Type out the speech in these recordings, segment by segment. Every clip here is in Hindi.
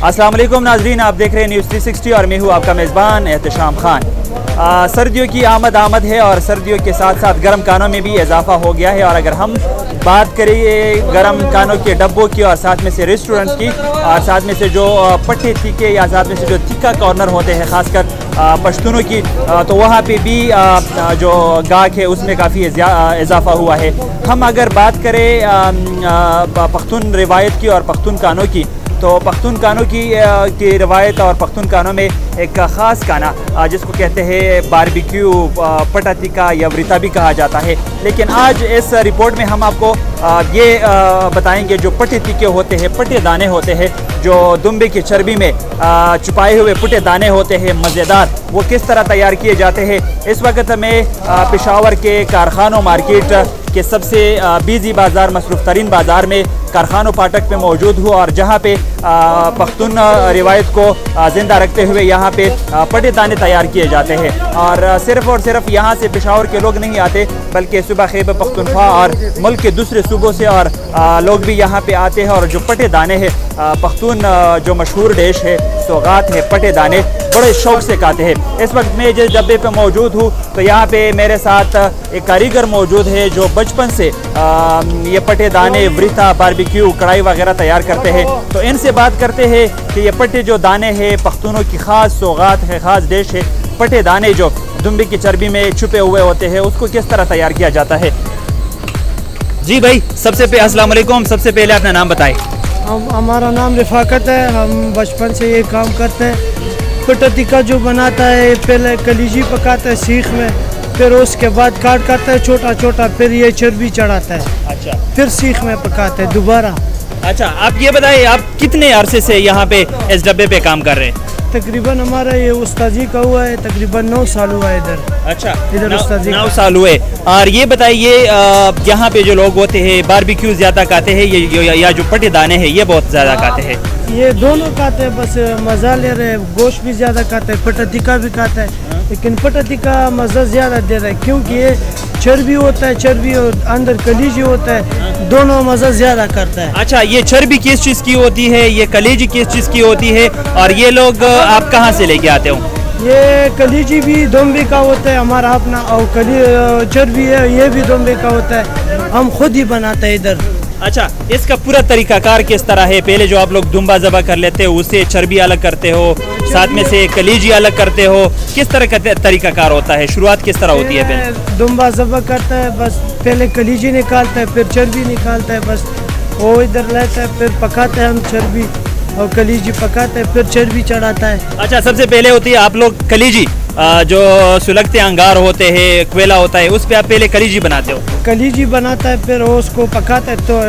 अस्सलाम वालेकुम नाजरीन, आप देख रहे हैं न्यूज़ 360 और मैं हूँ आपका मेज़बान एहतशाम खान। सर्दियों की आमद है और सर्दियों के साथ साथ गर्म खानों में भी इजाफा हो गया है। और अगर हम बात करें गर्म खानों के डब्बों की और साथ में से रेस्टोरेंट्स की और साथ में से जो पट्टे तीखे या साथ में से जो तीखा कॉर्नर होते हैं ख़ासकर पश्तूनों की, तो वहाँ पे भी जो गाहक है उसमें काफ़ी इजाफा हुआ है। हम अगर बात करें पख्तून रिवायत की और पख्तून खानों की, तो पख्तून खानों की रवायत और पख्तून खानों में एक ख़ास खाना जिसको कहते हैं बारबेक्यू, पटा तीखा या वृता भी कहा जाता है। लेकिन आज इस रिपोर्ट में हम आपको ये बताएंगे जो पटे तीखे होते हैं, पटे दाने होते हैं, जो दुम्बे की चर्बी में छुपाए हुए पटे दाने होते हैं मज़ेदार, वो किस तरह तैयार किए जाते हैं। इस वक्त मैं पेशावर के कारखानों मार्केट के सबसे बिजी बाज़ार, मसरूफ़ तरीन बाज़ार में कारखानों फाटक पे मौजूद हूँ और जहाँ पे पख्तून रिवायत को ज़िंदा रखते हुए यहाँ पे पटे दाने तैयार किए जाते हैं। और सिर्फ यहाँ से पेशावर के लोग नहीं आते, बल्कि सूबा खैबर पख्तूनख्वा और मुल्क के दूसरे सूबों से और लोग भी यहाँ पे आते हैं। और जो पटे दाने हैं, पख्तून जो मशहूर डिश है, सौगात है, पटे दाने बड़े शौक़ से खाते हैं। इस वक्त मैं जिस डब्बे पे मौजूद हूँ तो यहाँ पे मेरे साथ एक कारीगर मौजूद है जो बचपन से ये पटे दाने, वृता, बारबेक्यू, कढ़ाई वगैरह तैयार करते हैं। तो इनसे बात करते हैं कि ये पटे जो दाने हैं पख्तूनों की ख़ास सौगात है, ख़ास डिश है। पटे दाने जो दुम्बे की चर्बी में छुपे हुए होते हैं उसको किस तरह तैयार किया जाता है। जी भाई, अस्सलाम वालेकुम, सबसे पहले अपना नाम बताएं। हमारा नाम रिफाकत है, हम बचपन से ये काम करते हैं। पटा तीखा जो बनाता है पहले कलीजी पकाता है सीख में, फिर उसके बाद काट करता है छोटा छोटा, फिर ये चर्बी चढ़ाता है। अच्छा, फिर सीख में पकाते हैं दोबारा। अच्छा, आप ये बताइए आप कितने अरसे से यहाँ पे इस डब्बे पे काम कर रहे हैं? तकरीबन हमारा ये उस्तादी का हुआ है, तकरीबन 9 साल हुआ है इधर। अच्छा, इधर उस्तादी 9 साल हुए। और ये बताइए यहाँ पे जो लोग होते हैं बारबेक्यू ज़्यादा खाते हैं या जो पटे दाने हैं ये बहुत ज़्यादा खाते हैं? ये दोनों खाते हैं, बस मज़ा ले रहे हैं। गोश्त भी ज़्यादा खाते हैं, पटा तीखा भी खाता है, लेकिन पटा तीखा मज़ा ज़्यादा दे रहा है क्योंकि ये चर्बी होता है, चर्बी और अंदर कलीजी होता है, दोनों मज़ा ज़्यादा करता है। अच्छा, ये चर्बी किस चीज़ की होती है, ये कलेजी किस चीज़ की होती है, और ये लोग आप कहाँ से लेके आते हो? ये कलीजी भी दुम्बे का होता है हमारा अपना, और चर्बी है ये भी दुम्बे का होता है, हम खुद ही बनाते हैं इधर। अच्छा, इसका पूरा तरीकाकार किस तरह है? पहले जो आप लोग दुम्बा ज़बा कर लेते हो उससे चर्बी अलग करते हो, साथ में से कलीजी अलग करते हो, किस तरह का तरीकाकार होता है? शुरुआत किस तरह होती है? पहले दुम्बा ज़बा करता है, बस पहले कलीजी निकालता है, फिर चर्बी निकालता है, बस वो इधर रहता है, फिर पकाते हैं हम चर्बी और कलीजी पकाते हैं, फिर चर्बी चढ़ाता है। अच्छा, सबसे पहले होती है आप लोग कलीजी, जो सुलगते अंगार होते हैं, कोयला होता है, उस पे आप पहले कलीजी बनाते हो? कलीजी बनाता है, फिर उसको पकाता है तो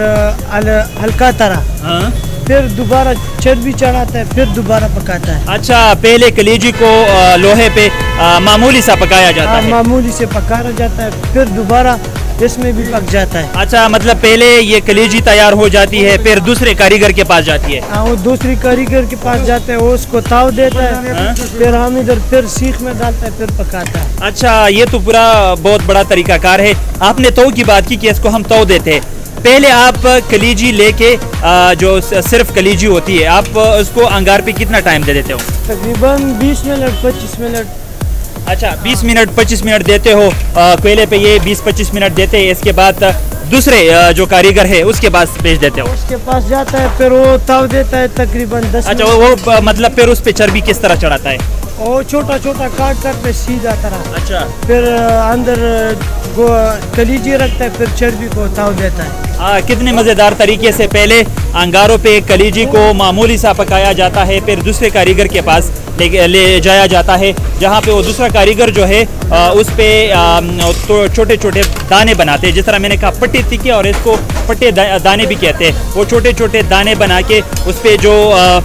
हल्का तरह, फिर दोबारा चर्बी चढ़ाता है, फिर दोबारा पकाता है। अच्छा, पहले कलीजी को लोहे पे मामूली सा पकाया जाता है? मामूली से पकाया जाता है, फिर दोबारा इसमें भी पक जाता है। अच्छा, मतलब पहले ये कलीजी तैयार हो जाती है, फिर दूसरे कारीगर के पास जाती है? हाँ, वो दूसरी कारीगर के पास जाते हैं, वो उसको ताव देता है, फिर हम इधर फिर सीख में डालता है, फिर पकाता है। अच्छा, ये तो पूरा बहुत बड़ा तरीकाकार है। आपने तव की बात की कि इसको हम तव देते हैं। पहले आप कलीजी लेके जो सिर्फ कलीजी होती है, आप उसको अंगार पे कितना टाइम दे देते हो? तकरीबन 20 मिनट 25 मिनट। अच्छा, 20 मिनट 25 मिनट देते हो कोयले पे, ये 20-25 मिनट देते हैं। इसके बाद दूसरे जो कारीगर है उसके पास भेज देते हो? उसके पास जाता है, फिर वो ताव देता है तकरीबन 10। अच्छा, वो मतलब फिर उस पे चर्बी किस तरह चढ़ाता है? और छोटा छोटा काट करते सीधा तरह। अच्छा, फिर अंदर कलीजी रखता है, फिर चर्बी को ताव देता है। कितने मज़ेदार तरीके से पहले अंगारों पे कलीजी को मामूली सा पकाया जाता है, फिर दूसरे कारीगर के पास ले जाया जाता है, जहाँ पे वो दूसरा कारीगर जो है उस पे तो छोटे छोटे दाने बनाते हैं। जिस तरह मैंने कहा पट्टे तीखे, और इसको पट्टे दाने भी कहते हैं। वो छोटे छोटे दाने बना के उस पे जो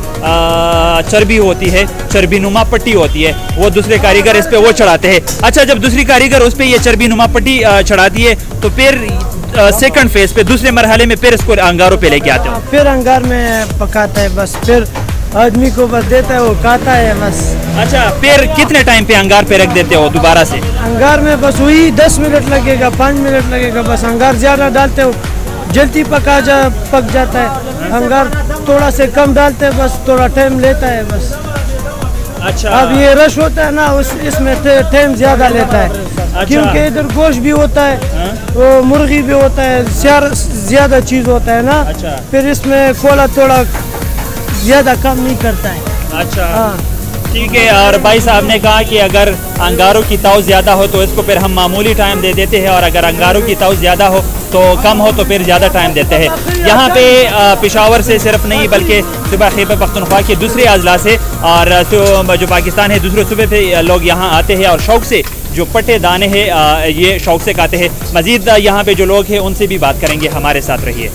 चर्बी होती है, चर्बी नुमा पट्टी होती है, वो दूसरे कारीगर इस पे वो चढ़ाते हैं। अच्छा, जब दूसरी कारीगर उस पे ये चर्बी नुमा पट्टी चढ़ाती है तो फिर सेकंड फेज पे, दूसरे मरहले में फिर इसको अंगारों पे लेके आते हो? फिर अंगार में पकाता है, बस फिर आदमी को बस देता है, वो खाता है बस। अच्छा, फिर कितने टाइम पे अंगार पे रख देते हो दोबारा से? अंगार में बस वही 10 मिनट लगेगा, 5 मिनट लगेगा, बस अंगार ज़्यादा डालते हो जल्दी पक जाता है। अंगार थोड़ा से कम डालते हैं, बस थोड़ा टाइम लेता है बस। अच्छा, अब ये रश होता है ना, इसमें टाइम ज़्यादा लेता है। अच्छा। क्योंकि इधर गोश्त भी होता है, वो मुर्गी भी होता है, ज़्यादा चीज़ होता है ना। अच्छा। फिर इसमें कोला थोड़ा ज़्यादा कम नहीं करता है। अच्छा, हाँ ठीक है। और भाई साहब ने कहा कि अगर अंगारों की ताव ज़्यादा हो तो इसको फिर हम मामूली टाइम दे देते हैं, और अगर अंगारों की ताव ज़्यादा हो तो कम हो तो फिर ज़्यादा टाइम देते हैं। यहाँ पे पेशावर से सिर्फ नहीं बल्कि सूबा खैबर पख्तूनख्वा के दूसरे अजला से और जो पाकिस्तान है दूसरे सूबे से लोग यहाँ आते हैं और शौक़ से जो पट्टे दाने हैं ये शौक़ से खाते हैं। मज़ीद यहाँ पे जो लोग हैं उनसे भी बात करेंगे, हमारे साथ रहिए।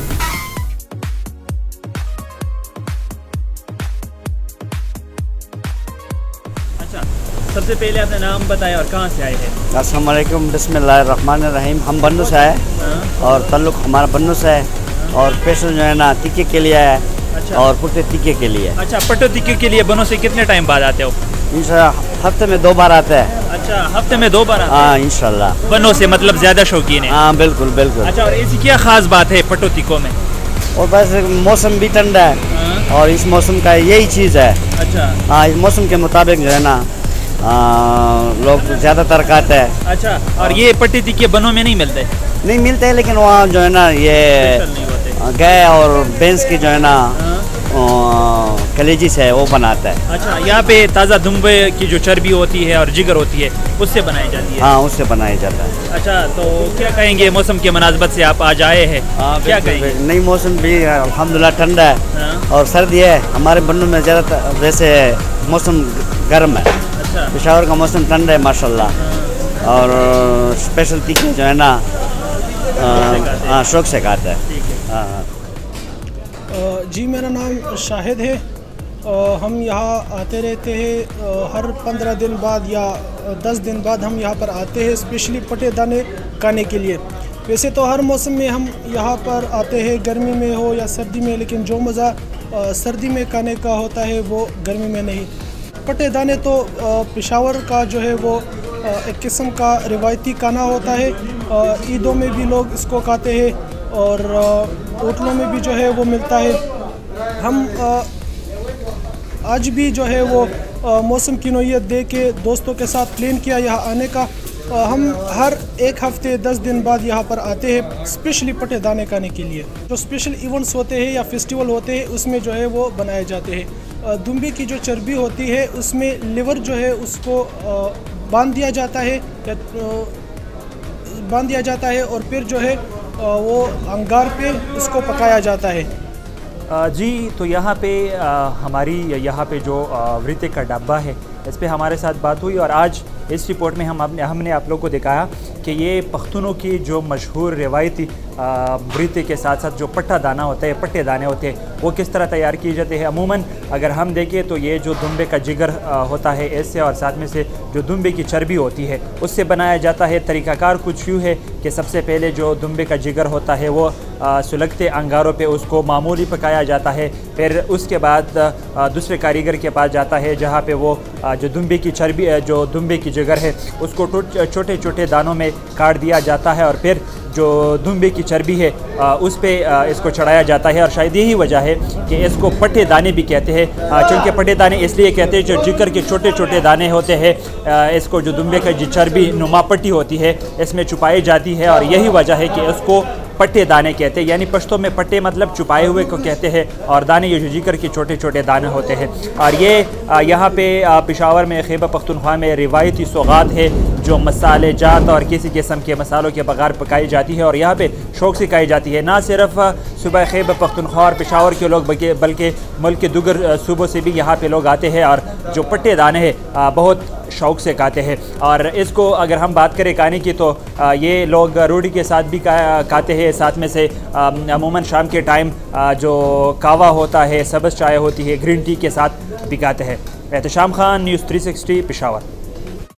सबसे पहले अपना नाम बताएं और कहाँ से आए हैं? अस्सलाम वालेकुम, बिस्मिल्लाहिर्रहमानिर्रहीम। हम बन्नू से है और तल्लुक़ हमारा बन्नू से है और स्पेशल जो है ना टिक्के के लिए है। अच्छा। और पुट्टे टिक्के के लिए। अच्छा, पट्टे टिक्के के लिए बन्नू से कितने टाइम बाद आते हो? इंशाल्लाह हफ्ते में 2 बार आते हैं। अच्छा, हफ्ते में 2 बार? हाँ इंशाल्लाह। बन्नू से मतलब ज़्यादा शौकीन है? हाँ बिल्कुल बिल्कुल। अच्छा, और ऐसी क्या ख़ास बात है पट्टो टिक्कों में? और बस मौसम भी ठंडा है और इस मौसम का यही चीज़ है। अच्छा। हाँ, इस मौसम के मुताबिक जो है ना लोग ज़्यादातर खाते हैं। अच्छा, और ये पट्टी टिक्के बनों में नहीं मिलते? नहीं मिलते, लेकिन वहाँ जो है ना ये गाय और भैंस की जो है ना कलेजी से वो बनाता है। अच्छा, यहाँ पे ताज़ा दुम्बे की जो चर्बी होती है और जिगर होती है उससे बनाई जाती है? हाँ, उससे बनाया जाता है। अच्छा, तो क्या कहेंगे मौसम के मुनासबत से आप आज आए हैं? हाँ, क्या कहेंगे? नई मौसम भी अल्हम्दुलिल्लाह ठंडा है और सर्दी है। हमारे बन्नू में ज़्यादा वैसे मौसम गर्म है। अच्छा। पेशावर का मौसम ठंडा है माशाल्लाह। और स्पेशल टिक्के जो है ना शौक से खाता है। जी, मेरा नाम शाहिद है। हम यहाँ आते रहते हैं, हर 15 दिन बाद या 10 दिन बाद हम यहाँ पर आते हैं स्पेशली पट्टे दाने खाने के लिए। वैसे तो हर मौसम में हम यहाँ पर आते हैं, गर्मी में हो या सर्दी में, लेकिन जो मज़ा सर्दी में खाने का होता है वो गर्मी में नहीं। पट्टे दाने तो पेशावर का जो है वो एक किस्म का रिवायती खाना होता है। ईदों में भी लोग इसको खाते हैं और होटलों में भी जो है वो मिलता है। हम आज भी जो है वो मौसम की नौयत दे के दोस्तों के साथ प्लान किया यहाँ आने का। हम हर एक हफ्ते 10 दिन बाद यहाँ पर आते हैं स्पेशली पट्टे दाने खाने के लिए। जो स्पेशल इवेंट्स होते हैं या फेस्टिवल होते हैं उसमें जो है वो बनाए जाते हैं। दुम्बे की जो चर्बी होती है उसमें लिवर जो है उसको बांध दिया जाता है और फिर जो है वो अंगार पे उसको पकाया जाता है। जी, तो यहाँ पे हमारी यहाँ पे जो वृत्ति का डब्बा है इस पे हमारे साथ बात हुई और आज इस रिपोर्ट में हमने आप लोगों को दिखाया कि ये पख्तूनों की जो मशहूर रिवायती वृत्ति के साथ साथ जो पट्टा दाना होता है, पट्टे दाने होते हैं, वो किस तरह तैयार किए जाते हैं। अमूमन अगर हम देखें तो ये जो दुम्बे का जिगर होता है इससे और साथ में से जो दुम्बे की चर्बी होती है उससे बनाया जाता है। तरीक़ाकार कुछ यूँ है कि सबसे पहले जो दुम्बे का जिगर होता है वो सुलगते अंगारों पे उसको मामूली पकाया जाता है। फिर उसके बाद दूसरे कारीगर के पास जाता है जहाँ पे वो जो दुम्बे की चर्बी जो दुम्बे की जिगर है उसको छोटे छोटे दानों में काट दिया जाता है और फिर जो दुम्बे की चर्बी है उस पे इसको चढ़ाया जाता है। और शायद यही वजह है कि इसको पट्टे दाने भी कहते हैं, क्योंकि पट्टे दाने इसलिए कहते हैं जो जिगर के छोटे छोटे दाने होते हैं इसको जो दुम्बे का चर्बी नुमा पट्टी होती है इसमें छुपाई जाती है और यही वजह है कि इसको पट्टे दाने कहते हैं। यानी पश्तो में पट्टे मतलब छुपाए हुए को कहते हैं और दाने ये जो जिगर के छोटे छोटे दाने होते हैं। और ये यहाँ पे पेशावर में खैबर पख्तूनख्वा में रिवायती सौगात है जो मसाले जात और किसी किस्म के मसालों के बगैर पकाई जाती है और यहाँ पे शौक़ से खाई जाती है। ना सिर्फ सूबा खैबर पख्तूनख्वा और पेशावर के लोग बल्कि मुल्क के दूसरे सूबों से भी यहाँ पे लोग आते हैं और जो पट्टे दाने हैं बहुत शौक़ से खाते हैं। और इसको अगर हम बात करें खाने की तो ये लोग रोटी के साथ भी खाते हैं, साथ में से अमूमन शाम के टाइम जो कावा होता है, सब्ज़ चाय होती है, ग्रीन टी के साथ भी खाते हैं। एहतशाम खान, न्यूज़ 360 पेशावर।